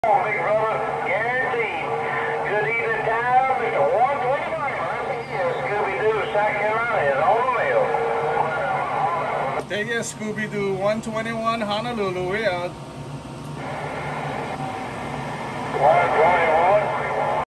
Big brother, guaranteed. Good evening time, Mr. 125. Yes, Scooby-Doo, South Carolina is on the mail. Take it, Scooby-Doo, 121 Honolulu, we out.